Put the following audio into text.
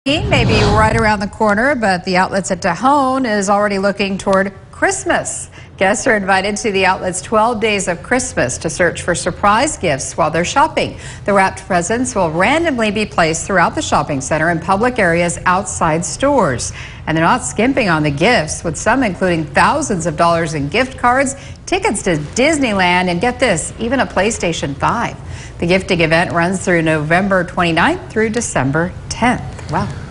May be right around the corner, but the outlets at Tejon is already looking toward Christmas. Guests are invited to the outlet's 12 Days of Christmas to search for surprise gifts while they're shopping. The wrapped presents will randomly be placed throughout the shopping center and public areas outside stores. And they're not skimping on the gifts, with some including thousands of dollars in gift cards, tickets to Disneyland, and get this, even a PlayStation 5. The gifting event runs through November 29th through December 10th. Wow.